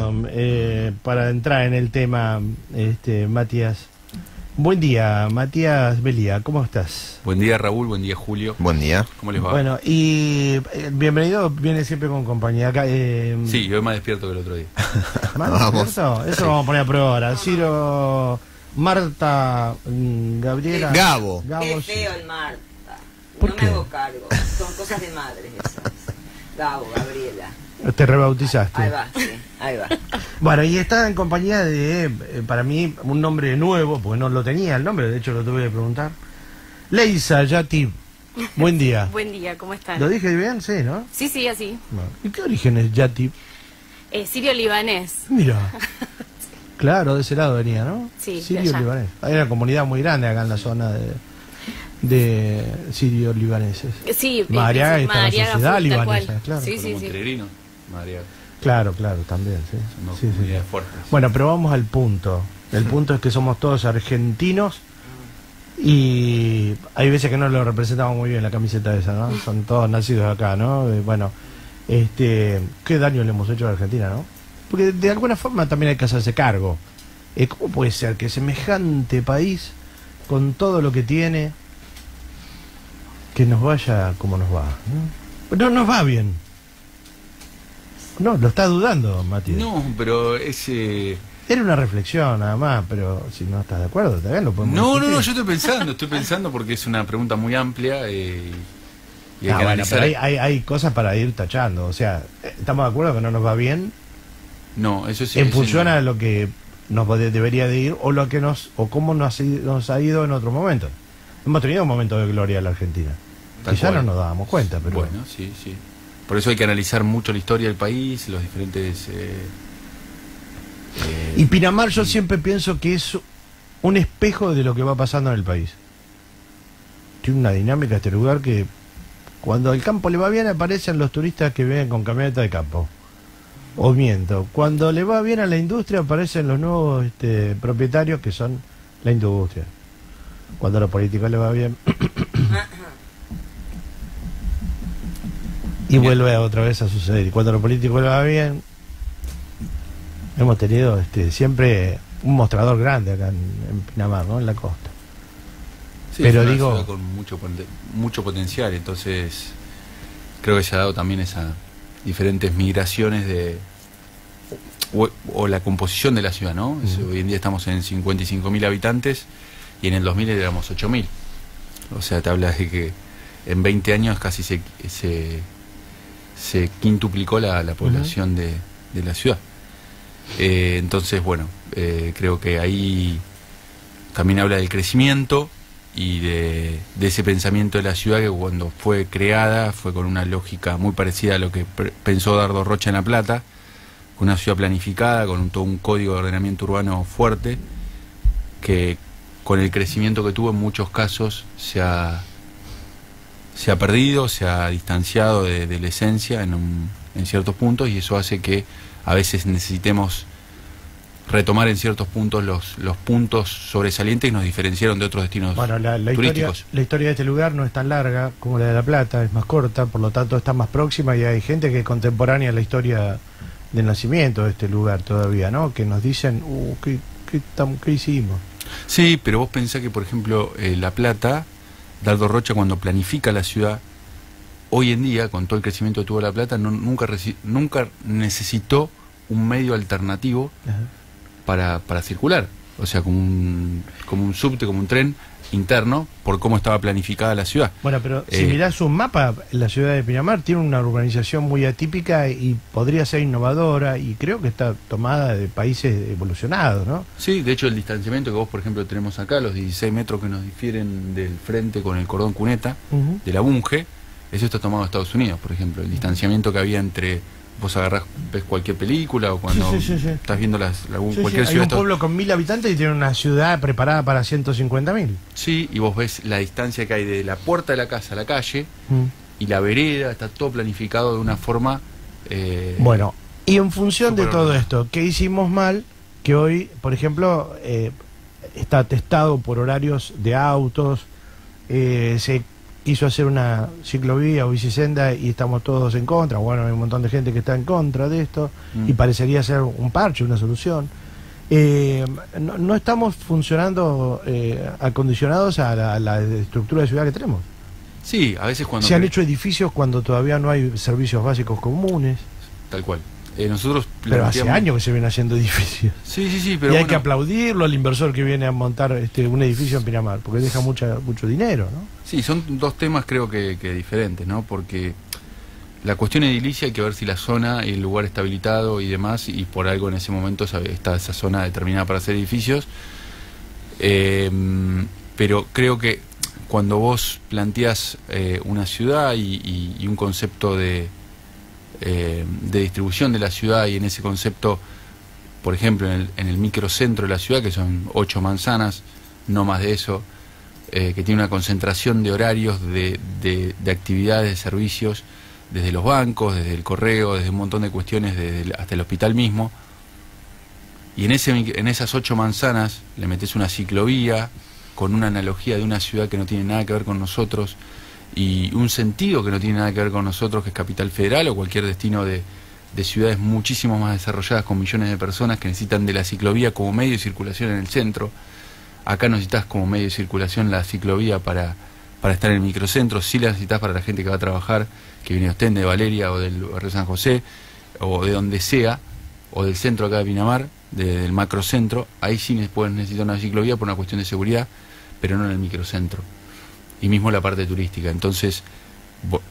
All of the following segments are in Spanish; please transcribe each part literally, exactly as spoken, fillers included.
bueno, eh, para entrar en el tema, este, Matías. Buen día, Matías Belía, ¿cómo estás? Buen día, Raúl, buen día, Julio. Buen día. ¿Cómo les va? Bueno, y eh, bienvenido, viene siempre con compañía acá. Eh, Sí, hoy más despierto que el otro día. ¿Más Vamos. despierto? Eso lo vamos a poner a prueba ahora. Ciro, Marta, mm, Gabriela... Gabo. Gabo, Qué sí. feo el Marta. ¿Por No qué? me hago cargo. Son cosas de madres esas. Gabo, Gabriela. Te rebautizaste. Ahí va, sí, ahí va. Bueno, y está en compañía de, eh, para mí, un nombre nuevo, porque no lo tenía el nombre, de hecho lo tuve que preguntar. Leisa Yatib. Buen día. Buen día, ¿cómo están? ¿Lo dije bien? Sí, ¿no? Sí, sí, así. No. ¿Y qué origen es Yatib? Eh, sirio-libanés. Mira. Claro, de ese lado venía, ¿no? Sí, de Sirio allá. libanés. Hay una comunidad muy grande acá en la zona de, de sirio libaneses. Sí, Madariaga eh, está la Madariaga sociedad full, tal libanesa, cual. claro. Sí, Con sí, un sí. Montenegrino, María. Claro, claro, también, sí. Son dos Sí, sí, comunidades sí. fuertes. Bueno, pero vamos al punto. El punto es que somos todos argentinos y hay veces que no lo representamos muy bien la camiseta esa, ¿no? Son todos nacidos acá, ¿no? Eh, Bueno, este, qué daño le hemos hecho a la Argentina, ¿no? Porque de alguna forma también hay que hacerse cargo. Eh, ¿Cómo puede ser que semejante país, con todo lo que tiene, que nos vaya como nos va? No, no nos va bien. No, lo está dudando, Matías. No, pero ese... Era una reflexión nada más, pero si no estás de acuerdo, también lo podemos No, no, discutir. no, yo estoy pensando, estoy pensando porque es una pregunta muy amplia eh, y hay Ah, que bueno, analizar... pero hay, hay, hay cosas para ir tachando. O sea, ¿estamos de acuerdo que no nos va bien No, eso sí. en eso función no. a lo que nos de- debería de ir o lo que nos o cómo nos, ha ido- nos ha ido en otros momentos? Hemos tenido un momento de gloria en la Argentina. Tal Quizá no cual. nos dábamos cuenta, pero... Bueno, sí, sí. Por eso hay que analizar mucho la historia del país, los diferentes... eh, eh, Y Pinamar yo siempre pienso que es un espejo de lo que va pasando en el país. Tiene una dinámica este lugar que cuando el campo le va bien aparecen los turistas que vienen con camioneta de campo. O miento, cuando le va bien a la industria aparecen los nuevos este, propietarios que son la industria. Cuando a la política le va bien y vuelve otra vez a suceder. Y cuando a lo político le va bien, hemos tenido este, siempre un mostrador grande acá en, en Pinamar, ¿no? En la costa. Sí, Pero es una digo- ciudad con mucho poten- mucho potencial, entonces creo que se ha dado también esas diferentes migraciones de o, o la composición de la ciudad, ¿no? Es- hoy en día estamos en cincuenta y cinco mil habitantes y en el dos mil éramos ocho mil. O sea, te hablas de que en veinte años casi se se, se quintuplicó la, la población de, de la ciudad. Eh, entonces, bueno, eh, creo que ahí también habla del crecimiento y de, de ese pensamiento de la ciudad que cuando fue creada fue con una lógica muy parecida a lo que pre- pensó Dardo Rocha en La Plata, con una ciudad planificada, con un, todo un código de ordenamiento urbano fuerte, que con el crecimiento que tuvo en muchos casos se ha, se ha perdido, se ha distanciado de, de la esencia en, un- en ciertos puntos, y eso hace que a veces necesitemos retomar en ciertos puntos los, los puntos sobresalientes que nos diferenciaron de otros destinos Bueno, la, la, historia, turísticos. la historia de este lugar no es tan larga como la de La Plata, es más corta, por lo tanto está más próxima y hay gente que es contemporánea a la historia del nacimiento de este lugar todavía, ¿no? Que nos dicen, uh, ¿qué, qué, tam- qué hicimos? Sí, pero vos pensás que, por ejemplo, eh, La Plata, Dardo Rocha cuando planifica la ciudad, hoy en día, con todo el crecimiento que tuvo La Plata, no, nunca, reci- nunca necesitó un medio alternativo Ajá. para, para circular. O sea, como un, como un subte, como un tren interno, por cómo estaba planificada la ciudad. Bueno, pero si Eh, mirás un mapa, la ciudad de Pinamar tiene una urbanización muy atípica y podría ser innovadora y creo que está tomada de países evolucionados, ¿no? Sí, de hecho el distanciamiento que vos, por ejemplo, tenemos acá, los dieciséis metros que nos difieren del frente con el cordón cuneta, Ujú. de la Bunge, eso está tomado de Estados Unidos, por ejemplo. El distanciamiento que había entre... Vos agarrás, ves cualquier película o cuando Sí, sí, sí, sí. estás viendo las, la, Sí, sí, cualquier hay ciudad... un está- pueblo con mil habitantes y tiene una ciudad preparada para ciento cincuenta mil. Sí, y vos ves la distancia que hay de la puerta de la casa a la calle y la vereda, está todo planificado de una forma... eh, Bueno, y en función de Súper todo ordenado. esto, ¿qué hicimos mal? Que hoy, por ejemplo, eh, está atestado por horarios de autos, eh, se quiso hacer una ciclovía o bicisenda y estamos todos en contra. Bueno, hay un montón de gente que está en contra de esto Mm. y parecería ser un parche, una solución. Eh, no, no estamos funcionando eh, acondicionados a la, a la estructura de ciudad que tenemos. Sí, a veces cuando... Se han cre- hecho edificios cuando todavía no hay servicios básicos comunes, Tal cual. Eh, nosotros pero hace planteamos- años que se vienen haciendo edificios. Sí, sí, sí, pero y hay bueno, que aplaudirlo al inversor que viene a montar este, un edificio en Pinamar, porque deja mucha, mucho dinero, ¿no? sí, son dos temas creo que, que diferentes, ¿no? Porque la cuestión edilicia hay que ver si la zona y el lugar está habilitado y demás, y por algo en ese momento esa- está esa zona determinada para hacer edificios. Eh, pero creo que cuando vos planteás eh, una ciudad y, y- y un concepto de, eh, de distribución de la ciudad, y en ese concepto, por ejemplo, en el, en el microcentro de la ciudad, que son ocho manzanas, no más de eso, eh, que tiene una concentración de horarios, de, de, de actividades, de servicios, desde los bancos, desde el correo, desde un montón de cuestiones, desde el- hasta el hospital mismo. Y en, ese, mic- en esas ocho manzanas le metes una ciclovía con una analogía de una ciudad que no tiene nada que ver con nosotros y un sentido que no tiene nada que ver con nosotros, que es Capital Federal o cualquier destino de, de ciudades muchísimo más desarrolladas con millones de personas que necesitan de la ciclovía como medio de circulación en el centro. Acá necesitas como medio de circulación la ciclovía para, para estar en el microcentro, sí la necesitas para la gente que va a trabajar, que viene de Ostende, de Valeria o del barrio San José, o de donde sea, o del centro acá de Pinamar, de- del macrocentro. Ahí sí ne- pueden necesitar una ciclovía por una cuestión de seguridad, pero no en el microcentro. Y mismo la parte turística. Entonces, bo-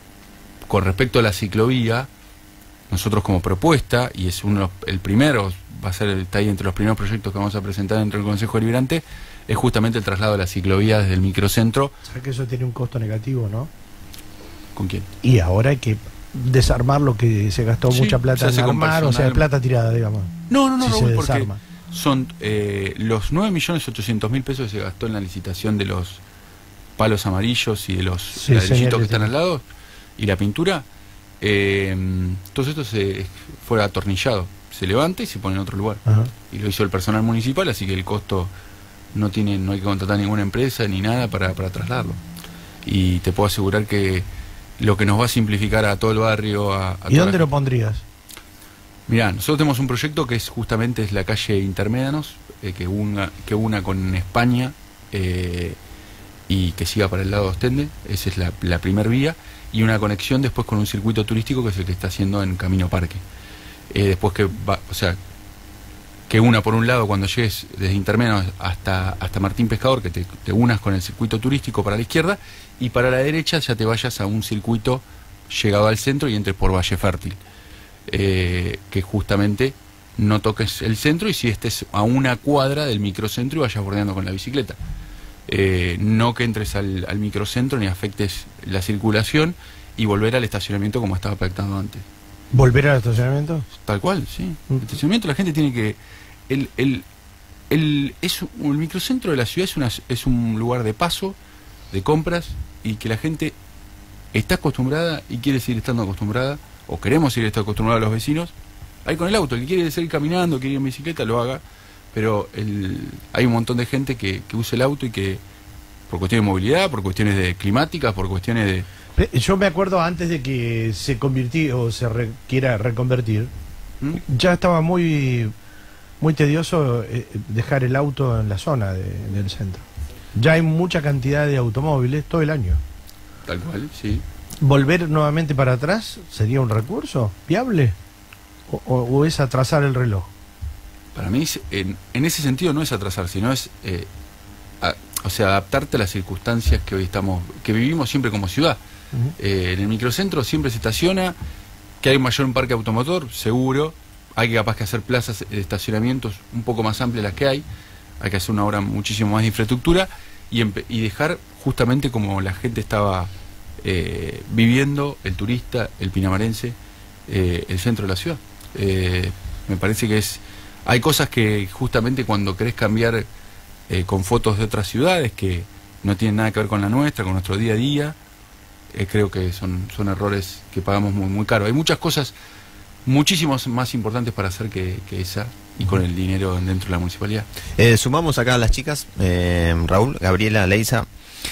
con respecto a la ciclovía, nosotros como propuesta, y es uno de los- el primero, va a ser el, está ahí entre los primeros proyectos que vamos a presentar dentro del Consejo Deliberante, es justamente el traslado de la ciclovía desde el microcentro. O sea que eso tiene un costo negativo, ¿no? ¿Con quién? Y ahora hay que desarmar lo que se gastó Sí, mucha plata se hace en con armar, o sea, personal. plata tirada, digamos. No, no, no, Si Raúl, se porque desarma. son eh, los nueve millones ochocientos mil pesos que se gastó en la licitación de los palos amarillos y de los Sí, ladrillitos señales, que están sí. al lado y la pintura. Eh, todo esto se fue atornillado, se levanta y se pone en otro lugar. Ajá. Y lo hizo el personal municipal, así que el costo no tiene, no hay que contratar ninguna empresa ni nada para, para trasladarlo. Y te puedo asegurar que lo que nos va a simplificar a todo el barrio, a, a ¿Y toda dónde la- lo pondrías? Mirá, nosotros tenemos un proyecto que es justamente es la calle Intermédanos, eh, que una que una con España eh, y que siga para el lado de Ostende. Esa es la, la primer vía, y una conexión después con un circuito turístico que es el que está haciendo en Camino Parque. Eh, después que va, o sea, que una por un lado cuando llegues desde Intermédanos hasta hasta Martín Pescador, que te, te unas con el circuito turístico para la izquierda, y para la derecha ya te vayas a un circuito llegado al centro y entres por Valle Fértil. Eh, que justamente no toques el centro y si estés a una cuadra del microcentro y vayas bordeando con la bicicleta. Eh, no que entres al, al microcentro ni afectes la circulación y volver al estacionamiento como estaba pactado antes. ¿Volver al estacionamiento? Tal cual, sí. Mm. El estacionamiento la gente tiene que... El, el, el, es, un- el microcentro de la ciudad es, una, es un lugar de paso, de compras, y que la gente está acostumbrada y quiere seguir estando acostumbrada, o queremos seguir estando acostumbrados los vecinos, ahí con el auto. El que quiere seguir caminando, quiere ir en bicicleta, lo haga, pero el, hay un montón de gente que, que usa el auto y que, por cuestiones de movilidad, por cuestiones de climáticas, por cuestiones de... Pe- Yo me acuerdo antes de que se convirtió o se re- quiera reconvertir, ¿Mm? ya estaba muy muy tedioso eh, dejar el auto en la zona de- del centro. Ya hay mucha cantidad de automóviles todo el año. Tal cual, sí. ¿Volver nuevamente para atrás sería un recurso viable? ¿O, o- o es atrasar el reloj? Para mí, es- en, en ese sentido no es atrasar, sino es, eh, a- o sea, adaptarte a las circunstancias que hoy estamos, que vivimos siempre como ciudad. Ujú. Eh, en el microcentro siempre se estaciona, que hay un mayor un parque automotor, seguro. Hay que capaz que hacer plazas de estacionamientos un poco más amplias las que hay. Hay que hacer una obra muchísimo más de infraestructura y, empe- y dejar justamente como la gente estaba eh, viviendo, el turista, el pinamarense, eh, el centro de la ciudad. Eh, me parece que es... Hay cosas que justamente cuando querés cambiar eh, con fotos de otras ciudades que no tienen nada que ver con la nuestra, con nuestro día a día, eh, creo que son, son errores que pagamos muy, muy caro. Hay muchas cosas muchísimos más importantes para hacer que, que esa, y con el dinero dentro de la municipalidad. Eh, sumamos acá a las chicas, eh, Raúl, Gabriela, Leisa.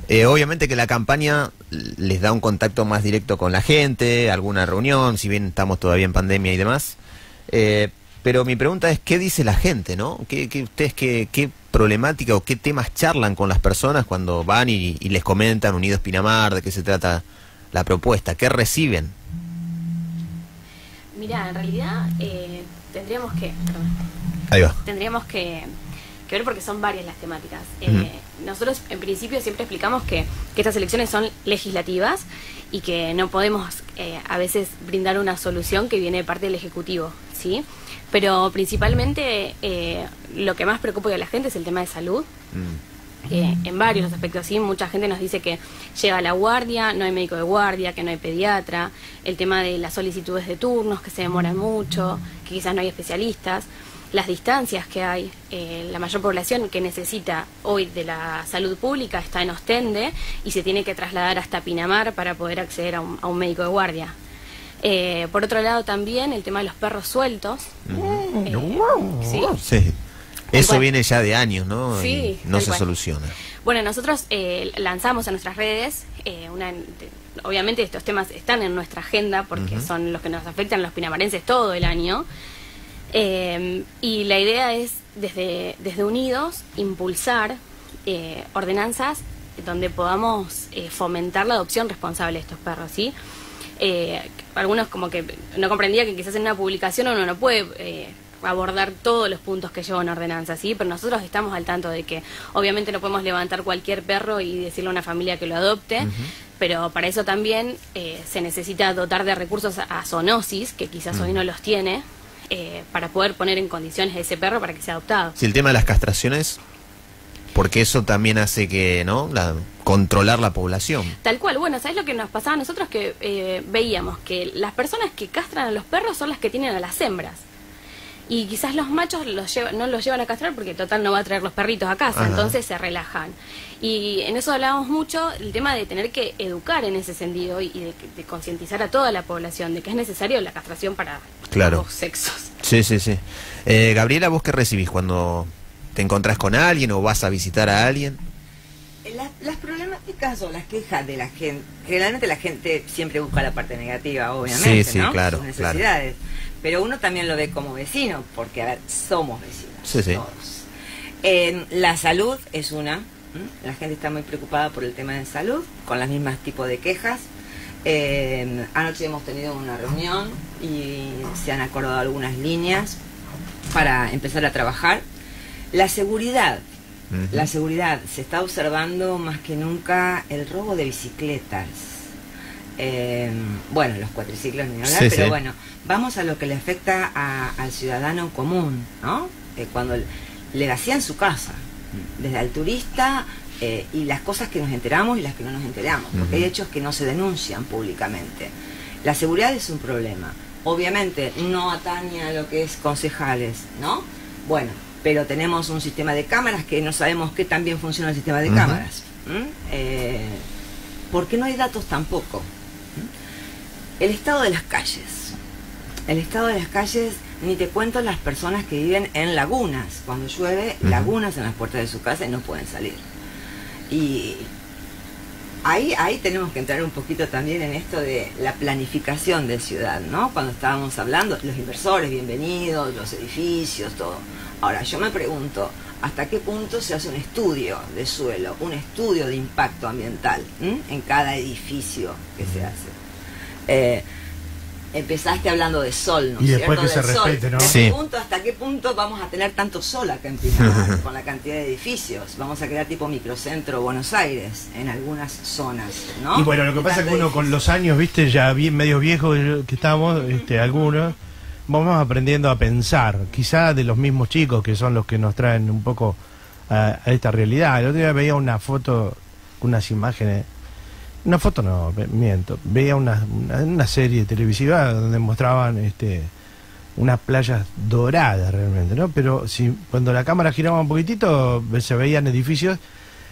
Eh, obviamente que la campaña les da un contacto más directo con la gente, alguna reunión, si bien estamos todavía en pandemia y demás. Eh, pero mi pregunta es, ¿qué dice la gente, no? ¿Qué, qué ustedes qué, qué problemática o qué temas charlan con las personas cuando van y, y les comentan Unidos Pinamar, de qué se trata la propuesta? ¿Qué reciben? Mira, en realidad eh, tendríamos que... Perdón, Ahí va. tendríamos que, que ver porque son varias las temáticas. Eh, Ujú. Nosotros en principio siempre explicamos que, que estas elecciones son legislativas y que no podemos eh, a veces brindar una solución que viene de parte del Ejecutivo, ¿sí? Pero principalmente eh, lo que más preocupa a la gente es el tema de salud. Mm. Eh, en varios aspectos, ¿sí? Mucha gente nos dice que llega a la guardia, no hay médico de guardia, que no hay pediatra, el tema de las solicitudes de turnos, que se demoran mucho, que quizás no hay especialistas, las distancias que hay, eh, la mayor población que necesita hoy de la salud pública está en Ostende y se tiene que trasladar hasta Pinamar para poder acceder a un, a un médico de guardia. Eh, por otro lado también el tema de los perros sueltos. Mm. Eh, ¿sí? Sí. Eso cual. viene ya de años, ¿no? Sí, Y no tal se cual. soluciona. Bueno, nosotros eh, lanzamos en nuestras redes, eh, una, obviamente estos temas están en nuestra agenda porque Ujú. son los que nos afectan a los pinamarenses todo el año. Eh, y la idea es, desde, desde Unidos, impulsar eh, ordenanzas donde podamos eh, fomentar la adopción responsable de estos perros, ¿sí? Eh, algunos como que no comprendía que quizás en una publicación uno no puede eh, abordar todos los puntos que lleva una ordenanza, ¿sí? Pero nosotros estamos al tanto de que obviamente no podemos levantar cualquier perro y decirle a una familia que lo adopte, Ujú. pero para eso también eh, se necesita dotar de recursos a, a Zoonosis, que quizás hoy no los tiene, eh, para poder poner en condiciones a ese perro para que sea adoptado. Si el tema de las castraciones, porque eso también hace que, ¿no? La, controlar la población. Tal cual, bueno, ¿sabes lo que nos pasaba a nosotros? Que eh, veíamos que las personas que castran a los perros son las que tienen a las hembras. Y quizás los machos los lleva, no los llevan a castrar porque total no va a traer los perritos a casa, Ajá. entonces se relajan. Y en eso hablábamos mucho, el tema de tener que educar en ese sentido y de, de concientizar a toda la población de que es necesario la castración para Claro. ambos sexos. Sí, sí, sí. Eh, Gabriela, ¿vos qué recibís cuando te encontrás con alguien o vas a visitar a alguien? Las, las problemáticas o las quejas de la gente, generalmente la gente siempre busca la parte negativa, obviamente, Sí, sí, ¿no? claro, Sus necesidades. Pero uno también lo ve como vecino, porque, a ver, somos vecinos, Sí, sí. todos. Eh, la salud es una, ¿m? La gente está muy preocupada por el tema de salud, con los mismos tipos de quejas. Eh, anoche hemos tenido una reunión y se han acordado algunas líneas para empezar a trabajar. La seguridad. Ujú. La seguridad, se está observando más que nunca el robo de bicicletas. Eh, bueno, los cuatriciclos ni hablar, Sí, pero sí. bueno, vamos a lo que le afecta a- al ciudadano común, ¿no? Eh, cuando le vacían su casa, desde el turista eh, y las cosas que nos enteramos y las que no nos enteramos, porque Ujú. hay hechos que no se denuncian públicamente. La seguridad es un problema. Obviamente no atañe a lo que es concejales, ¿no? Bueno, pero tenemos un sistema de cámaras que no sabemos qué tan bien funciona el sistema de Ujú. cámaras. ¿Mm? Eh, ¿Por qué no hay datos tampoco? ¿Mm? El estado de las calles. El estado de las calles, ni te cuento las personas que viven en lagunas. Cuando llueve, Ujú. lagunas en las puertas de su casa y no pueden salir. Y ahí, ahí tenemos que entrar un poquito también en esto de la planificación de ciudad, ¿no? Cuando estábamos hablando, los inversores, bienvenidos, los edificios, todo. Ahora, yo me pregunto, ¿hasta qué punto se hace un estudio de suelo, un estudio de impacto ambiental, ¿m? en cada edificio que se hace? Eh, empezaste hablando de sol, ¿no es Y después cierto? que se Del sol. respete, ¿no? Me Sí. pregunto hasta qué punto vamos a tener tanto sol acá en Pinamar, con la cantidad de edificios. Vamos a crear tipo microcentro Buenos Aires en algunas zonas, ¿no? Y bueno, lo que De pasa es que tanto uno con edificio. los años, viste, ya bien medio viejos que estamos, este, algunos, vamos aprendiendo a pensar, quizá de los mismos chicos que son los que nos traen un poco a, a esta realidad. El otro día veía una foto, unas imágenes, una foto no, ve- miento, veía una, una, una serie televisiva donde mostraban este unas playas doradas realmente, ¿no? Pero si cuando la cámara giraba un poquitito se veían edificios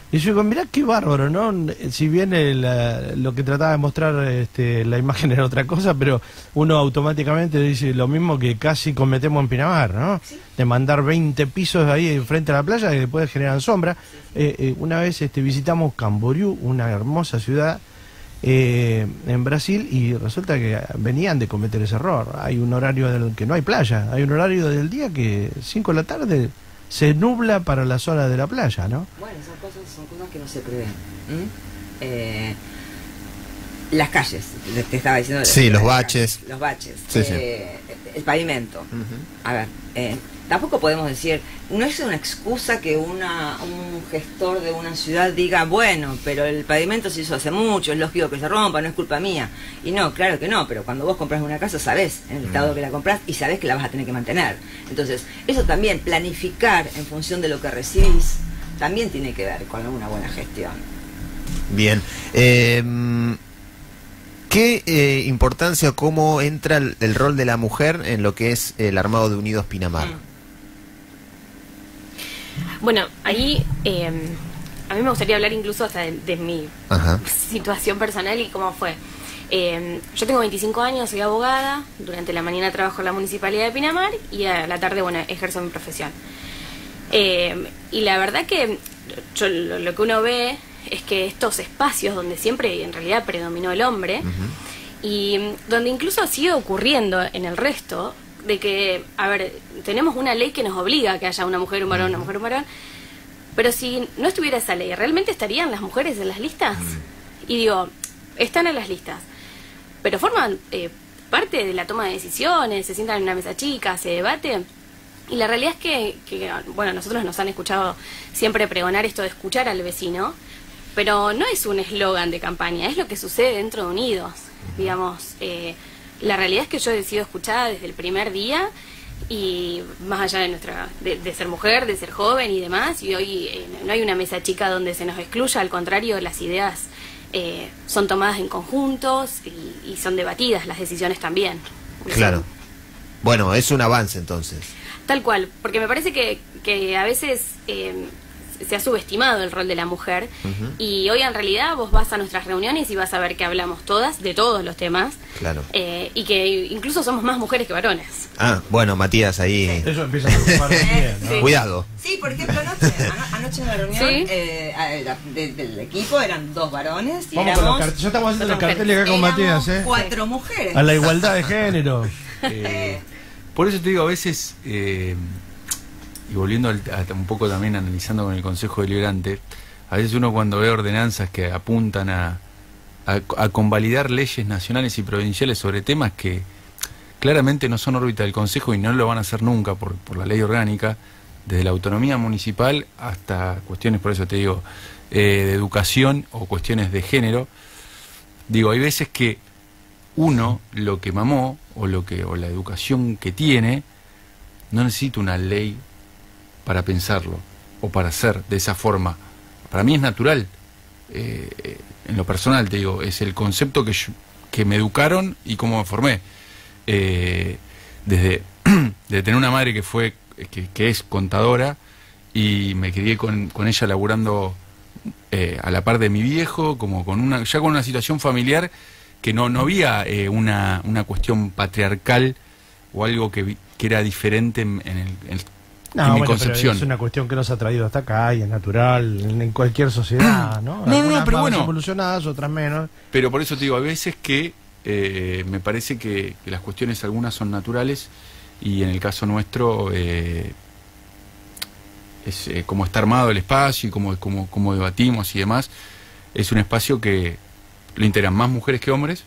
Y yo digo, mirá qué bárbaro, ¿no? Si bien el, uh, lo que trataba de mostrar este, la imagen era otra cosa, pero uno automáticamente dice lo mismo que casi cometemos en Pinamar, ¿no? ¿Sí? De mandar veinte pisos ahí frente a la playa que después generan sombra. Eh, eh, una vez este, visitamos Camboriú, una hermosa ciudad eh, en Brasil, y resulta que venían de cometer ese error. Hay un horario del que no hay playa, hay un horario del día que cinco de la tarde se nubla para la zona de la playa, ¿no? Bueno, son cosas, son cosas que no se prevén. ¿Mm? Eh, las calles, te estaba diciendo. Sí, las, los las baches. Calles, los baches. Sí, eh, sí. El pavimento. Uh-huh. A ver, eh, tampoco podemos decir, no es una excusa que una un gestor de una ciudad diga, bueno, pero el pavimento se hizo hace mucho, es lógico que se rompa, no es culpa mía. Y no, claro que no, pero cuando vos compras una casa sabés en el estado que la compras y sabés que la vas a tener que mantener. Entonces, eso también, planificar en función de lo que recibís, también tiene que ver con una buena gestión. Bien. Eh, ¿Qué eh, importancia o cómo entra el, el rol de la mujer en lo que es el armado de Unidos Pinamar? Mm. Bueno, ahí eh, a mí me gustaría hablar incluso hasta de, de mi Ajá. situación personal y cómo fue. Eh, yo tengo veinticinco años, soy abogada, durante la mañana trabajo en la Municipalidad de Pinamar y a la tarde, bueno, ejerzo mi profesión. Eh, y la verdad que yo, lo, lo que uno ve es que estos espacios donde siempre en realidad predominó el hombre, uh-huh. y donde incluso sigue ocurriendo en el resto, de que, a ver, tenemos una ley que nos obliga a que haya una mujer, un varón, una mujer, un varón, pero si no estuviera esa ley, ¿realmente estarían las mujeres en las listas? Y digo, están en las listas, pero forman eh, parte de la toma de decisiones, se sientan en una mesa chica, se debate, y la realidad es que, que, bueno, nosotros nos han escuchado siempre pregonar esto de escuchar al vecino, pero no es un eslogan de campaña, es lo que sucede dentro de Unidos, digamos. Eh, la realidad es que yo he sido escuchada desde el primer día, y más allá de nuestra de, de ser mujer, de ser joven y demás, y hoy eh, no hay una mesa chica donde se nos excluya, al contrario, las ideas eh, son tomadas en conjuntos y, y son debatidas, las decisiones también. Claro. Bueno, es un avance entonces. Tal cual, porque me parece que, que a veces eh, se ha subestimado el rol de la mujer, uh-huh. y hoy en realidad vos vas a nuestras reuniones y vas a ver que hablamos todas, de todos los temas, claro. eh, y que incluso somos más mujeres que varones. Ah, bueno, Matías, ahí... Sí. Eso empieza a preocupar bien, ¿no? Sí. Cuidado. Sí, por ejemplo, anoche, ano, anoche en la reunión, ¿sí? eh, de, del equipo eran dos varones y Vamos éramos... Con los ya estamos haciendo los carteles acá con Matías, ¿eh? cuatro mujeres. A la igualdad de género. eh, por eso te digo, a veces... Eh, y volviendo al, a, un poco también analizando con el Consejo Deliberante, a veces uno cuando ve ordenanzas que apuntan a, a, a convalidar leyes nacionales y provinciales sobre temas que claramente no son órbita del Consejo y no lo van a hacer nunca por, por la ley orgánica, desde la autonomía municipal hasta cuestiones, por eso te digo, eh, de educación o cuestiones de género, digo, hay veces que uno lo que mamó o, lo que, o la educación que tiene no necesita una ley para pensarlo o para hacer de esa forma. Para mí es natural, eh, en lo personal te digo, es el concepto que, yo, que me educaron y cómo me formé. Eh, desde de tener una madre que fue que, que es contadora y me crié con, con ella laburando eh, a la par de mi viejo, como con una ya con una situación familiar que no, no había eh, una, una cuestión patriarcal o algo que, que era diferente en, en el... En, No, en mi bueno, concepción. Es una cuestión que nos ha traído hasta acá y es natural en, en cualquier sociedad, ¿no? No, Algunas no, no, pero más bueno. evolucionadas, otras menos. Pero por eso te digo, a veces que eh, me parece que, que las cuestiones algunas son naturales y en el caso nuestro eh, es eh, como está armado el espacio y como, como, como debatimos y demás, es un espacio que lo integran más mujeres que hombres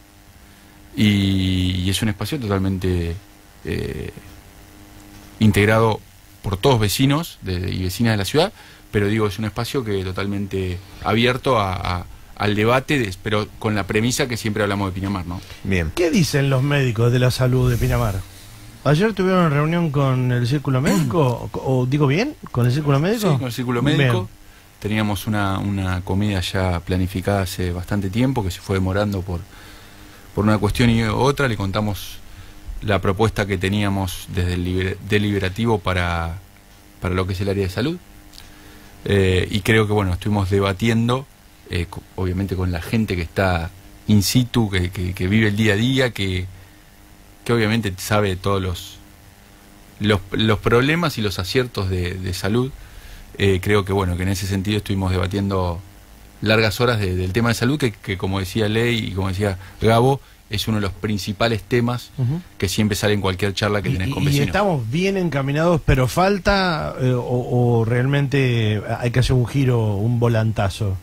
y, y es un espacio totalmente eh, integrado por todos vecinos de, y vecinas de la ciudad, pero digo, es un espacio que totalmente abierto a, a, al debate, de, pero con la premisa que siempre hablamos de Pinamar, ¿no? Bien. ¿Qué dicen los médicos de la salud de Pinamar? ¿Ayer tuvieron reunión con el Círculo Médico? ¿O, o digo bien? ¿Con el Círculo Médico? Sí, con el Círculo Médico. Bien. Teníamos una, una comida ya planificada hace bastante tiempo, que se fue demorando por, por una cuestión y otra. Le contamos la propuesta que teníamos desde el liber, deliberativo para, para lo que es el área de salud. Eh, y creo que, bueno, estuvimos debatiendo, eh, co- obviamente con la gente que está in situ, que, que, que vive el día a día, que, que obviamente sabe todos los, los, los problemas y los aciertos de, de salud. Eh, creo que, bueno, que en ese sentido estuvimos debatiendo largas horas de, del tema de salud, que, que como decía Ley y como decía Gabo, es uno de los principales temas Ujú. que siempre sale en cualquier charla que Y, tenés con y vecinos. estamos bien encaminados, pero falta eh, o, o realmente hay que hacer un giro, un volantazo.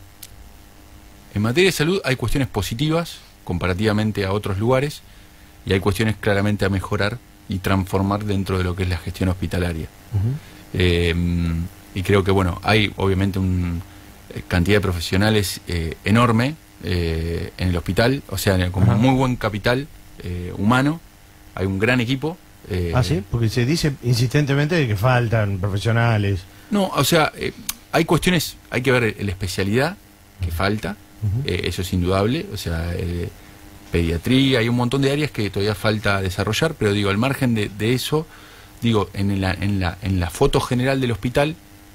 En materia de salud hay cuestiones positivas comparativamente a otros lugares y hay cuestiones claramente a mejorar y transformar dentro de lo que es la gestión hospitalaria. Ujú. Eh, y creo que, bueno, hay obviamente una cantidad de profesionales eh, enorme eh, en el hospital, o sea, con Ajá. muy buen capital eh, humano, hay un gran equipo. eh, Ah, sí, porque se dice insistentemente de que faltan profesionales. No, o sea, eh, hay cuestiones, hay que ver la especialidad que falta, Ujú. eh, eso es indudable, o sea, eh, pediatría, hay un montón de áreas que todavía falta desarrollar, pero digo, al margen de, de eso, digo, en la, en, la, en la foto general del hospital,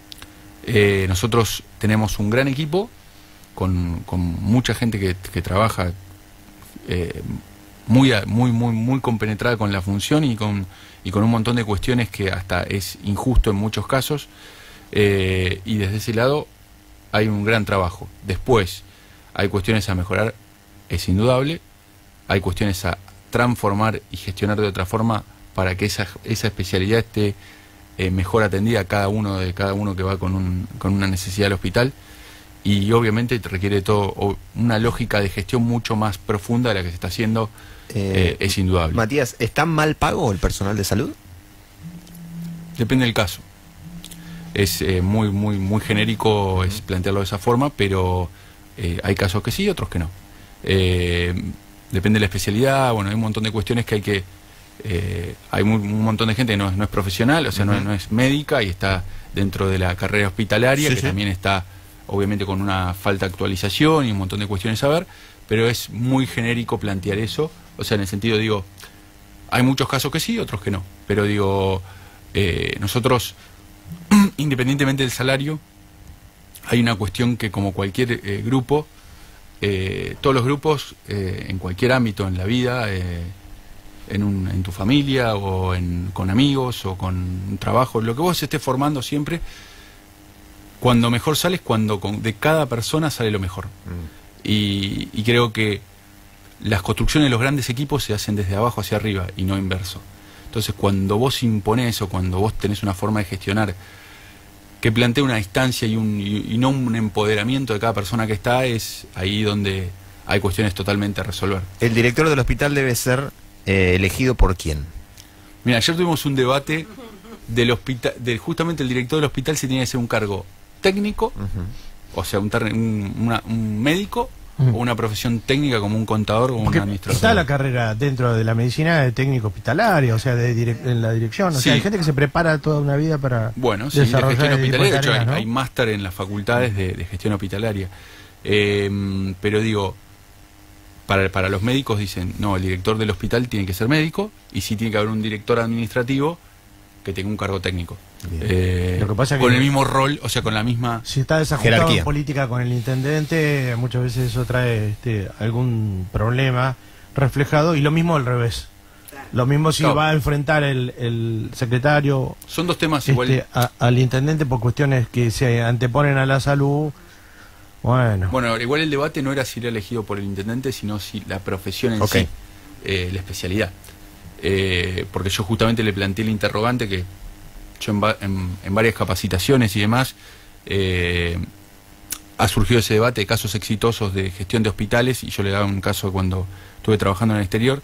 eh, nosotros tenemos un gran equipo, con, con mucha gente que, que trabaja eh, muy, a- muy, muy, muy compenetrada con la función y con, y con un montón de cuestiones que hasta es injusto en muchos casos, eh, y desde ese lado hay un gran trabajo. Después, hay cuestiones a mejorar, es indudable, hay cuestiones a transformar y gestionar de otra forma para que esa, esa especialidad esté eh, mejor atendida a cada uno de cada uno que va con, un, con una necesidad al hospital, y obviamente te requiere todo o una lógica de gestión mucho más profunda de la que se está haciendo, eh, es indudable. Matías, ¿está mal pago el personal de salud? Depende del caso. Es eh, muy muy muy genérico es plantearlo de esa forma, pero eh, hay casos que sí, otros que no. Eh, depende de la especialidad, bueno, hay un montón de cuestiones que hay que... eh, hay muy- un montón de gente que no, es- no es profesional, o sea, no, es- no es médica y está dentro de la carrera hospitalaria, Sí, que sí. también está obviamente con una falta de actualización y un montón de cuestiones a ver, pero es muy genérico plantear eso, o sea, en el sentido, digo, hay muchos casos que sí, otros que no, pero digo, eh, nosotros, independientemente del salario, hay una cuestión que, como cualquier eh, grupo, eh, todos los grupos, eh, en cualquier ámbito en la vida, eh, en, un- en tu familia o en- con amigos o con un trabajo, lo que vos estés formando siempre, cuando mejor sales, cuando con- de cada persona sale lo mejor. Y, y creo que las construcciones de los grandes equipos se hacen desde abajo hacia arriba y no inverso. Entonces, cuando vos imponés o cuando vos tenés una forma de gestionar que plantea una distancia y, un, y, y no un empoderamiento de cada persona que está, es ahí donde hay cuestiones totalmente a resolver. El director del hospital debe ser eh, elegido por quién. Mira, ayer tuvimos un debate del hospital, de justamente el director del hospital si tiene que ser un cargo técnico, Ujú. o sea, un, tar- un, una- un médico, Ujú. o una profesión técnica como un contador o un Porque administrador. está la carrera dentro de la medicina de técnico hospitalario, o sea, de direc- en la dirección. O Sí. sea, hay gente que se prepara toda una vida para Bueno, sí, de desarrollar gestión ese tipo de hospitalaria, de hecho hay, tareas, ¿no? hay máster en las facultades de, de gestión hospitalaria. Eh, pero digo, para, para los médicos dicen, no, el director del hospital tiene que ser médico, y sí tiene que haber un director administrativo que tenga un cargo técnico. Bien. Eh, Lo que pasa con que- el mismo rol, o sea, con la misma... Si está desajustado Jerarquía. en política con el intendente, muchas veces eso trae este, algún problema reflejado, y lo mismo al revés. Lo mismo si Claro. va a enfrentar el, el secretario Son dos temas este, igual... a- al intendente por cuestiones que se anteponen a la salud. Bueno, Bueno, igual el debate no era si era elegido por el intendente, sino si la profesión en Ok. sí, eh, la especialidad. Eh, porque yo justamente le planteé el interrogante que yo en, va- en- en varias capacitaciones y demás, eh, ha surgido ese debate de casos exitosos de gestión de hospitales, y yo le daba un caso cuando estuve trabajando en el exterior,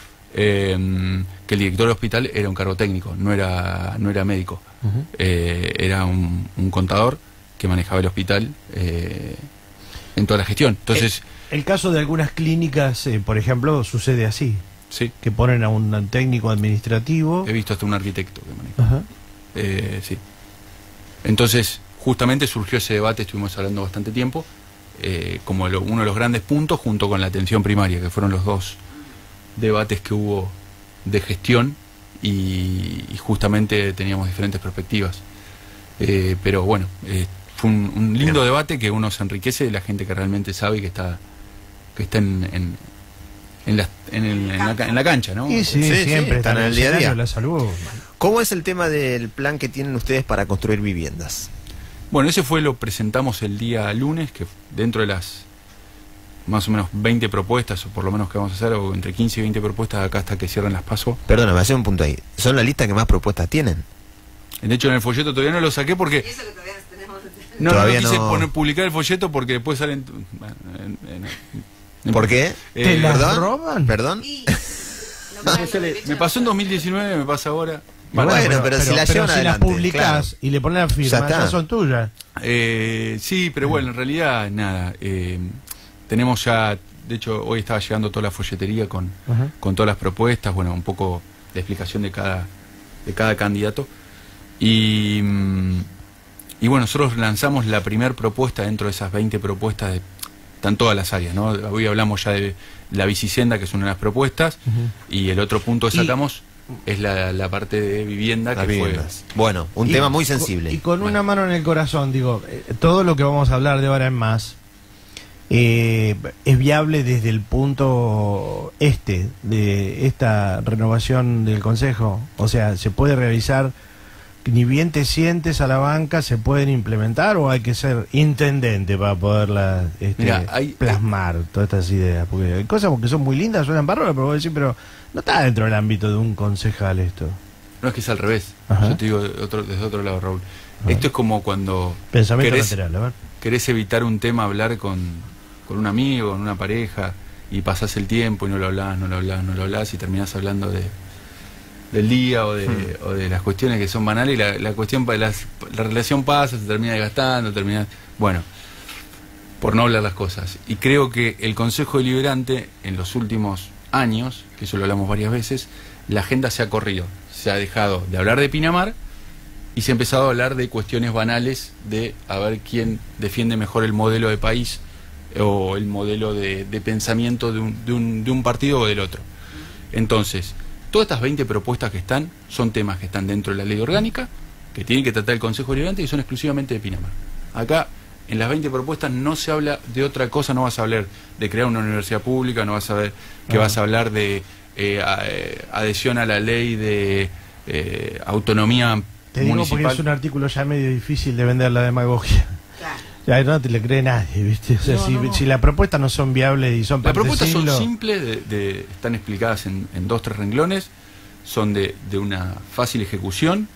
eh, que el director del hospital era un cargo técnico, no era, no era médico. Ujú. Eh, era un, un contador que manejaba el hospital eh, en toda la gestión. Entonces, el caso de algunas clínicas, eh, por ejemplo, sucede así, sí, que ponen a un técnico administrativo. he visto hasta un arquitecto que maneja. Ajá. Eh, sí. Entonces, justamente surgió ese debate, estuvimos hablando bastante tiempo, eh, como lo- uno de los grandes puntos, junto con la atención primaria, que fueron los dos debates que hubo de gestión, y, y justamente teníamos diferentes perspectivas. Eh, pero bueno, eh, fue un, un lindo Bien. debate que uno se enriquece de la gente que realmente sabe y que está, que está en, en, en, la, en, el- en la, ca- en la cancha, ¿no? Y sí, Sí, sí, siempre están están en el día a día. escenario de la salud. ¿Cómo es el tema del plan que tienen ustedes para construir viviendas? Bueno, ese fue, lo presentamos el día lunes, que dentro de las más o menos veinte propuestas, o por lo menos que vamos a hacer, o entre quince y veinte propuestas acá hasta que cierren las PASO. Perdóname, hacer un punto ahí. ¿Son la lista que más propuestas tienen? De hecho, en el folleto todavía no lo saqué porque... Y eso que todavía tenemos... No, Todavía no quise no- poner, publicar el folleto porque después salen... bueno, en- en- en- ¿Por qué? ¿Te Eh, las ¿Perdón? roban? ¿Perdón? Y No me, sale- me pasó en dos mil diecinueve, me pasa ahora. Bueno, pero si las llevan si las adelante, publicás claro. y le pones la Ya firma, está. ya son tuyas. Eh, sí, pero bueno, en realidad nada. eh, tenemos ya, de hecho, hoy estaba llegando toda la folletería con, Ajá. con todas las propuestas, bueno, un poco de explicación de cada, de cada candidato. Y, mm, y bueno, nosotros lanzamos la primera propuesta dentro de esas veinte propuestas, de, están todas las áreas, ¿no? Hoy hablamos ya de la bicicenda, que es una de las propuestas, Ujú. y el otro punto que Y- sacamos es la, la parte de vivienda, Las que fue... viviendas. Bueno, un Y tema muy con- sensible. Y con Bueno. una mano en el corazón, digo, eh, todo lo que vamos a hablar de ahora en más eh, es viable desde el punto este de esta renovación del Consejo. O sea, se puede realizar, ni bien te sientes a la banca, se pueden implementar, o hay que ser intendente para poderla este, Mira, hay- plasmar todas estas ideas. Porque hay cosas que son muy lindas, suenan bárbaras, pero vos decís, pero no está dentro del ámbito de un concejal esto. No es que es al revés. Ajá. Yo te digo de otro, desde otro lado, Raúl. Ajá. Esto es como cuando Pensamiento querés, lateral, a ver. querés evitar un tema, hablar con, con un amigo, con una pareja, y pasás el tiempo y no lo hablás, no lo hablás, no lo hablás, y terminás hablando de del día o de, Hmm. o de las cuestiones que son banales, y la, la cuestión pa- las- la relación pasa, se termina desgastando, termina... Bueno, por no hablar las cosas. Y creo que el Consejo Deliberante, en los últimos años, que eso lo hablamos varias veces, la agenda se ha corrido. Se ha dejado de hablar de Pinamar y se ha empezado a hablar de cuestiones banales, de a ver quién defiende mejor el modelo de país o el modelo de, de pensamiento de un, de, un, de un partido o del otro. Entonces, todas estas veinte propuestas que están son temas que están dentro de la ley orgánica, que tienen que tratar el Consejo Deliberante y son exclusivamente de Pinamar. Acá, en las veinte propuestas no se habla de otra cosa, no vas a hablar de crear una universidad pública, no vas a ver que Ah. vas a hablar de eh, a- eh, adhesión a la ley de eh, autonomía Te digo porque municipal. es un artículo ya medio difícil de vender la demagogia. claro. Ya no te le cree nadie, ¿viste? O sea, No, si, no, no. si las propuestas no son viables y son Las parte propuestas son siglo, simples, de, de- están explicadas en, en dos, tres renglones, son de, de una fácil ejecución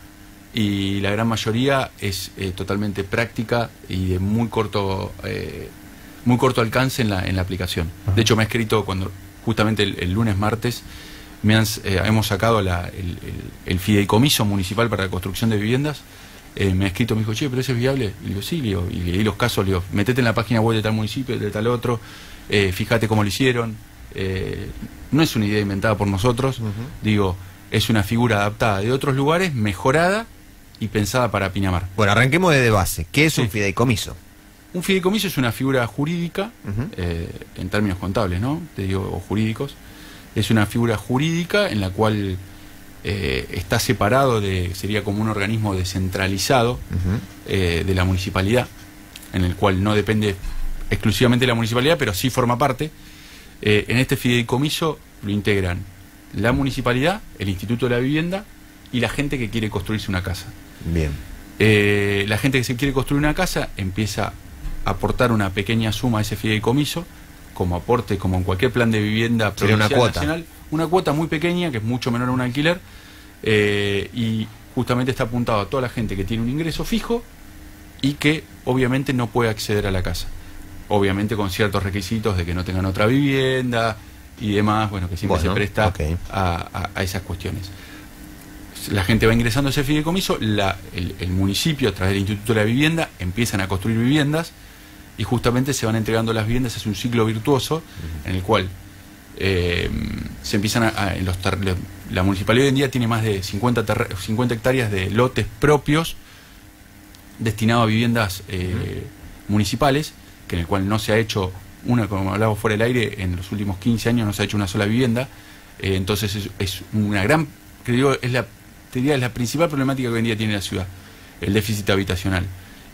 y la gran mayoría es eh, totalmente práctica y de muy corto eh, muy corto alcance en la, en la aplicación. Ajá. De hecho, me ha escrito cuando justamente el, el lunes, martes, me han, eh, hemos sacado la, el, el- el fideicomiso municipal para la construcción de viviendas. Eh, me ha escrito, me dijo, che, pero eso es viable. Y le digo, sí, le digo, y leí los casos, le digo, metete en la página web de tal municipio, de tal otro, eh, fíjate cómo lo hicieron. Eh, no es una idea inventada por nosotros, Ujú. digo, es una figura adaptada de otros lugares, mejorada y pensada para Pinamar. Bueno, arranquemos desde base. ¿Qué es Sí. un fideicomiso? Un fideicomiso es una figura jurídica, Ujú. eh, en términos contables, ¿no? Te digo, o jurídicos. Es una figura jurídica en la cual eh, está separado de, sería como un organismo descentralizado Ujú. eh, de la municipalidad, en el cual no depende exclusivamente de la municipalidad, pero sí forma parte. Eh, en este fideicomiso lo integran la municipalidad, el Instituto de la Vivienda y la gente que quiere construirse una casa. Bien. Eh, la gente que se quiere construir una casa empieza a aportar una pequeña suma a ese fideicomiso, como aporte, como en cualquier plan de vivienda Sería una provincial, cuota. nacional, una cuota muy pequeña, que es mucho menor a un alquiler, eh, y justamente está apuntado a toda la gente que tiene un ingreso fijo y que obviamente no puede acceder a la casa. Obviamente con ciertos requisitos de que no tengan otra vivienda y demás, bueno, que siempre Bueno, se presta ok. a, a- a esas cuestiones. La gente va ingresando a ese fideicomiso, la, el, el municipio a través del Instituto de la Vivienda empiezan a construir viviendas y justamente se van entregando las viviendas. Es un ciclo virtuoso en el cual eh, se empiezan a, a- en los ter- la- la municipalidad hoy en día tiene más de cincuenta, terre- cincuenta hectáreas de lotes propios destinados a viviendas eh, municipales, que en el cual no se ha hecho una, como hablaba fuera del aire, en los últimos quince años no se ha hecho una sola vivienda. Eh, entonces es, es una gran, que digo, es la, te diría, es la principal problemática que hoy en día tiene la ciudad, el déficit habitacional.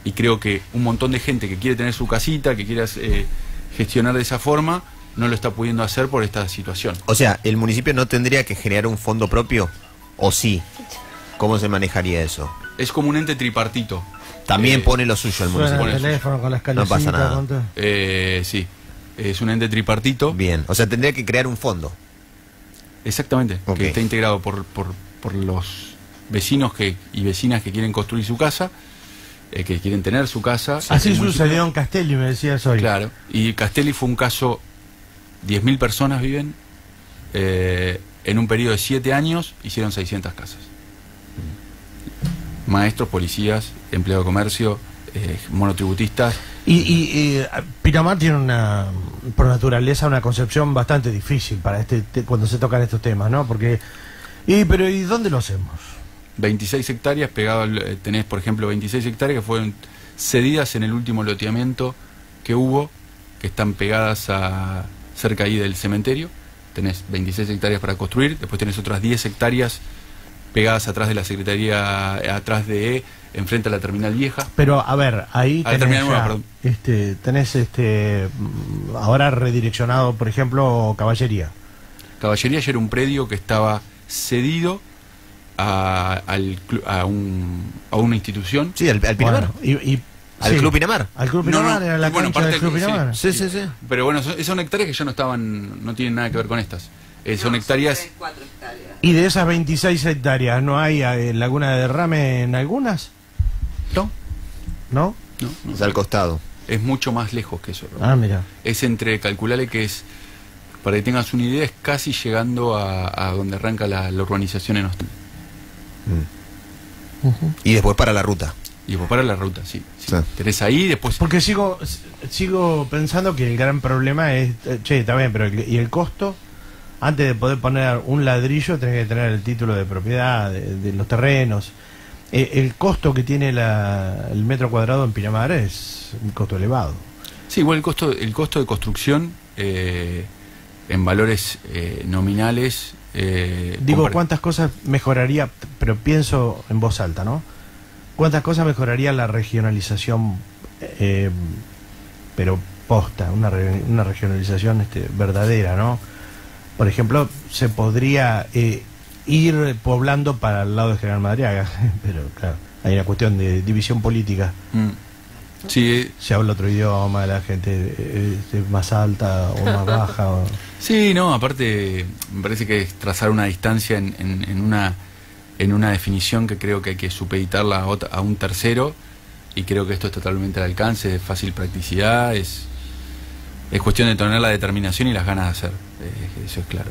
y creo que un montón de gente que quiere tener su casita, que quiere eh, gestionar de esa forma, no lo está pudiendo hacer por esta situación. O sea, ¿el municipio no tendría que generar un fondo propio? ¿O sí? ¿Cómo se manejaría eso? Es como un ente tripartito. También Eh, pone lo suyo el Suena municipio. el teléfono con las No pasa calecitas, nada. con todo. Eh, sí, es un ente tripartito. Bien, o sea, tendría que crear un fondo. Exactamente, Ok. que está integrado por, por, por los vecinos que, y vecinas que quieren construir su casa, eh, que quieren tener su casa. Así El municipio- sucedió en Castelli, me decías hoy. Claro, y Castelli fue un caso, diez mil personas viven, eh, en un periodo de siete años hicieron seiscientas casas. Maestros, policías, empleados de comercio, eh, monotributistas. Y, y, y Pinamar tiene una, por naturaleza, una concepción bastante difícil para este te- cuando se tocan estos temas, ¿no? Porque, y pero ¿y dónde lo hacemos? veintiséis hectáreas, pegado al- eh, tenés por ejemplo veintiséis hectáreas que fueron cedidas en el último loteamiento que hubo, que están pegadas a cerca ahí del cementerio. Tenés veintiséis hectáreas para construir, después tenés otras diez hectáreas pegadas atrás de la Secretaría, eh, atrás de, enfrente a la terminal vieja. Pero a ver, ahí A la tenés, terminal nueva, ya, perdón. este, tenés este, mm, ahora redireccionado, por ejemplo, Caballería. Caballería ya era un predio que estaba cedido a, al clu- a, un, a una institución. Sí, al, al Pinamar. Bueno, y, y- ¿Al sí, Club Pinamar? Al Club No, Pinamar, no, era la y bueno, cancha parte del Club del- sí. Pinamar. Sí, sí, sí. Pero bueno, son, son hectáreas que ya no estaban, no tienen nada que ver con estas. Eh, son No, hectáreas... tres, cuatro hectáreas. Y de esas veintiséis hectáreas, ¿no hay eh, laguna de derrame en algunas? No, ¿No? no, no. Es al costado. Es mucho más lejos que eso. Roberto. Ah, mira. Es entre, calculale que es, para que tengas una idea, es casi llegando a, a donde arranca la, la urbanización en Ostende. Y después para la ruta. Y después para la ruta, sí. sí. Sí. Tenés ahí, después... Porque sigo sigo pensando que el gran problema es, eh, che, está bien, pero el, y el costo, antes de poder poner un ladrillo tenés que tener el título de propiedad de, de los terrenos. Eh, el costo que tiene la, el metro cuadrado en Pinamar es un costo elevado. Sí, igual el costo, el costo de construcción eh, en valores eh, nominales... eh, Digo, compar- ¿cuántas cosas mejoraría? Pero pienso en voz alta, ¿no? ¿Cuántas cosas mejoraría la regionalización, eh, pero posta, una, re- una regionalización este, verdadera, ¿no? Por ejemplo, se podría eh, ir poblando para el lado de General Madariaga, pero claro, hay una cuestión de división política. Mm. Sí, Se habla otro idioma, la gente eh, es más alta o más baja. O... sí, no, aparte me parece que es trazar una distancia en, en, en una en una definición que creo que hay que supeditarla a, otra- a un tercero, y creo que esto es totalmente al alcance, de fácil practicidad, es, es cuestión de tener la determinación y las ganas de hacer, eh, eso es claro.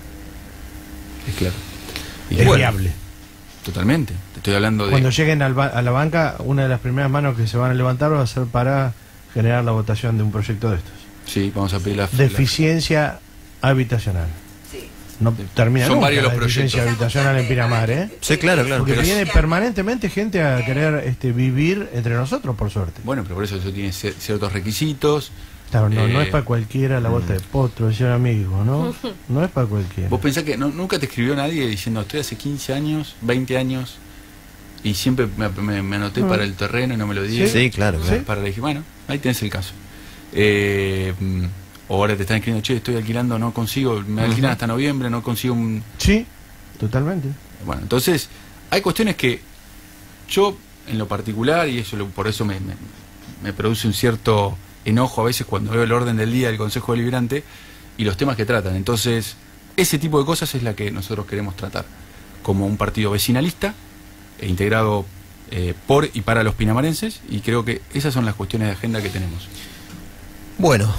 Es claro. Y Es bueno, viable. totalmente, te estoy hablando de... Cuando lleguen al ba- a la banca, una de las primeras manos que se van a levantar va a ser para generar la votación de un proyecto de estos. Sí, vamos a pedir la... De eficiencia habitacional. Sí. No termina Son nunca varios los la eficiencia proyectos. habitacional en Pinamar, ¿eh? Sí, claro, claro. Porque Pero viene es- permanentemente gente a querer este, vivir entre nosotros, por suerte. Bueno, pero por eso eso tiene cier- ciertos requisitos. Claro, no, no eh, es para cualquiera la vuelta de potro, decía un amigo, ¿no? No es para cualquiera. Vos pensás que no- nunca te escribió nadie diciendo estoy hace quince años, veinte años y siempre me, me- me anoté Mm. para el terreno y no me lo dieron? Sí, claro, claro. Sí. Para le dije, bueno, ahí tenés el caso. Eh, mm, o ahora te están escribiendo, che, estoy alquilando, no consigo, me alquilan hasta noviembre, no consigo un... Sí, totalmente. Bueno, entonces hay cuestiones que yo en lo particular, y eso lo- por eso me, me, me produce un cierto enojo a veces cuando veo el orden del día del Consejo Deliberante y los temas que tratan. Entonces, ese tipo de cosas es la que nosotros queremos tratar como un partido vecinalista e integrado eh, por y para los pinamarenses, y creo que esas son las cuestiones de agenda que tenemos. Bueno,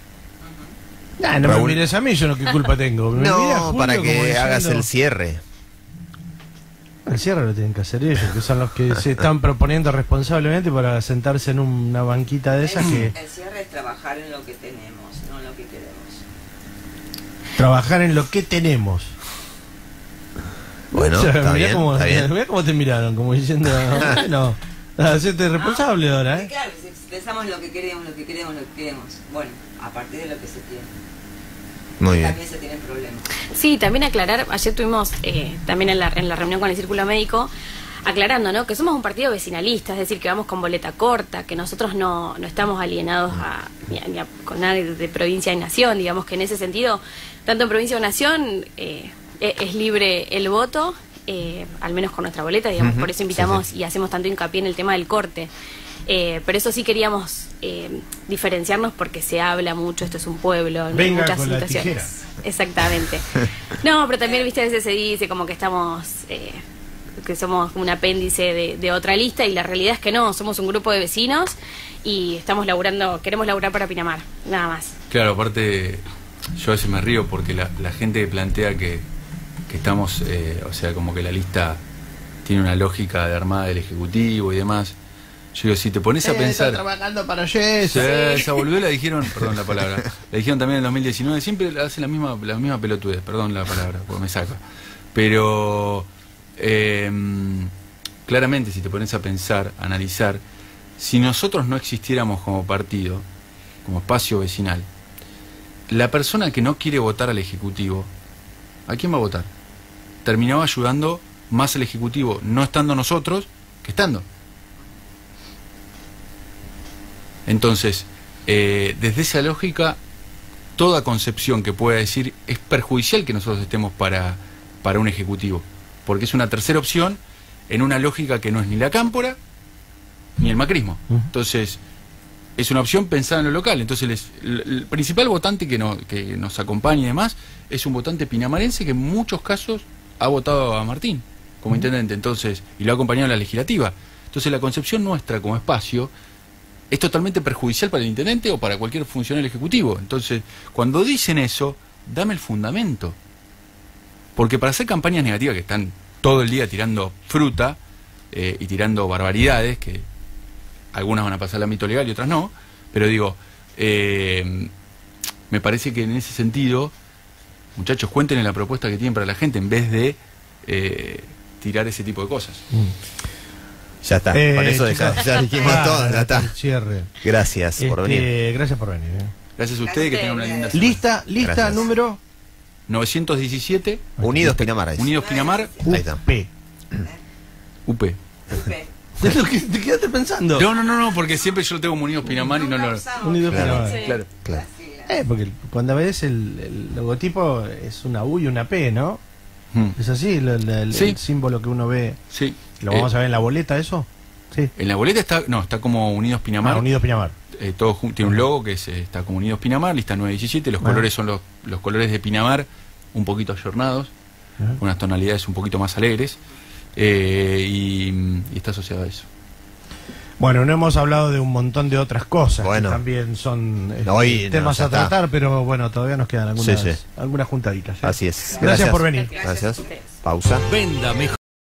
Ah, no Raúl. me mires a mí, yo no qué culpa tengo. Me mira no, Julio para como que diciendo- hagas el cierre. El cierre lo tienen que hacer ellos, que son los que se están proponiendo responsablemente para sentarse en una banquita de esas que El cierre es trabajar en lo que tenemos, no en lo que queremos. trabajar en lo que tenemos. Bueno, O sea, está mirá bien, cómo, está bien. mirá cómo te miraron, como diciendo, no, hacete responsable ahora, Sí, ¿eh? claro, si pensamos en lo que queremos, lo que queremos, lo que queremos. Bueno, a partir de lo que se tiene. Muy bien. También se tienen problemas. Sí, también aclarar, ayer tuvimos eh, también en la, en la reunión con el Círculo Médico, aclarando, ¿no? Que somos un partido vecinalista, es decir, que vamos con boleta corta, que nosotros no, no estamos alienados a, ni a, ni a- con nadie de provincia y nación, digamos que en ese sentido, tanto en provincia o nación, eh, e- es libre el voto, eh, al menos con nuestra boleta, digamos, Ujú, por eso invitamos sí, y hacemos tanto hincapié en el tema del corte. Eh, pero eso sí queríamos eh, diferenciarnos porque se habla mucho, esto es un pueblo, en Venga muchas con la situaciones. tijera. Exactamente. No, pero también, viste, a veces se dice como que estamos, eh, que somos un apéndice de, de otra lista, y la realidad es que no, somos un grupo de vecinos y estamos laburando, queremos laburar para Pinamar, nada más. Claro, aparte, yo a veces me río porque la, la gente plantea que, que estamos, eh, o sea, como que la lista tiene una lógica de armada del Ejecutivo y demás. Yo digo, si te pones a Eh, pensar... está trabajando para Jess. Sí, esa boludez la dijeron, perdón la palabra, la dijeron también en el dos mil diecinueve, siempre hace la misma, la misma pelotudez, perdón la palabra, porque me saca. Pero eh, claramente, si te pones a pensar, a analizar, si nosotros no existiéramos como partido, como espacio vecinal, la persona que no quiere votar al Ejecutivo, ¿a quién va a votar? Terminaba ayudando más al Ejecutivo no estando nosotros que estando. Entonces, eh, desde esa lógica, toda concepción que pueda decir es perjudicial que nosotros estemos para, para un ejecutivo, porque es una tercera opción en una lógica que no es ni la cámpora ni el macrismo. Ujú. Entonces, es una opción pensada en lo local. Entonces, les- el, el principal votante que, no, que nos acompaña y demás es un votante pinamarense que en muchos casos ha votado a Martín como intendente, entonces, y lo ha acompañado en la legislativa. Entonces, la concepción nuestra como espacio es totalmente perjudicial para el intendente o para cualquier funcionario ejecutivo. Entonces, cuando dicen eso, dame el fundamento. Porque para hacer campañas negativas que están todo el día tirando fruta eh, y tirando barbaridades, que algunas van a pasar al ámbito legal y otras no, pero digo, eh, me parece que en ese sentido, muchachos, cuenten la propuesta que tienen para la gente en vez de eh, tirar ese tipo de cosas. Ya está, Eh, con eso chicos, deja- ya dijimos ah, todo, ya está. el cierre. Gracias por Este, venir. Gracias por venir. eh. Gracias a ustedes, que tengan una linda semana. Lista, lista Gracias. número novecientos diecisiete, Unidos Pinamar. ahí. Unidos Pinamar, Ahí está. U P. U P. Es lo que te quedaste pensando. No, no, no, no, porque siempre yo lo tengo como Unidos Pinamar y no lo... Unidos Claro. Pinamar. Sí. Claro. Claro. Eh, porque cuando ves el, el logotipo es una U y una P, ¿no? Hmm. Es así, el, el- el- Sí. el símbolo que uno ve. Sí. ¿Lo vamos Eh, a ver en la boleta eso? Sí. En la boleta está, no, está como Unidos Pinamar. Ah, Unidos Pinamar. Eh, todo jun- tiene un logo que es, eh, está como Unidos Pinamar, lista nueve diecisiete. Los Ah. colores son los, los colores de Pinamar, un poquito ayornados, Ajá. con unas tonalidades un poquito más alegres. eh, y, y está asociado a eso. Bueno, no hemos hablado de un montón de otras cosas Bueno. que también son este, Hoy no, temas ya a está. tratar, pero bueno, todavía nos quedan algunas, Sí, sí. algunas juntaditas. ¿eh? Así es. Gracias por venir. Gracias. a ustedes. Pausa. Venda mejor.